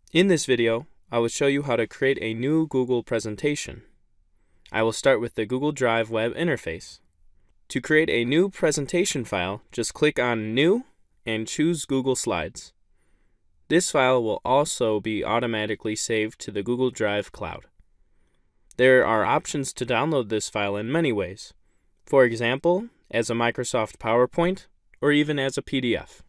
In this video, I will show you how to create a new Google presentation. I will start with the Google Drive web interface. To create a new presentation file, just click on New and choose Google Slides. This file will also be automatically saved to the Google Drive cloud. There are options to download this file in many ways. For example, as a Microsoft PowerPoint or even as a PDF.